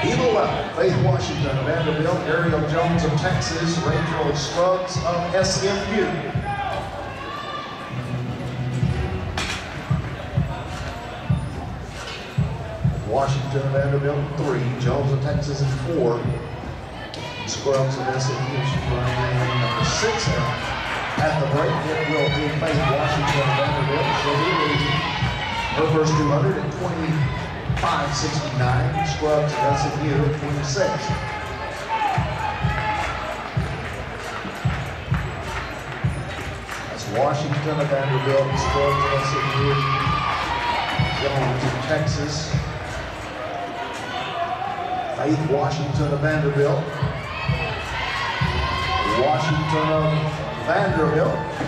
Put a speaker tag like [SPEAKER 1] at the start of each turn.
[SPEAKER 1] Eva 11, Faith Washington of Vanderbilt, Ariel Jones of Texas, Rachel Scruggs of SMU. Washington of Vanderbilt 3, Jones of Texas at 4, Scruggs of SMU. She's running in number 6 now. At the break, it will be Faith Washington of Vanderbilt. She'll be leading her first 200 at 25.69. Scruggs of SMU at 26. That's Washington of Vanderbilt, Scruggs of SMU, Jones of Texas, Faith Washington of Vanderbilt, Washington of Vanderbilt,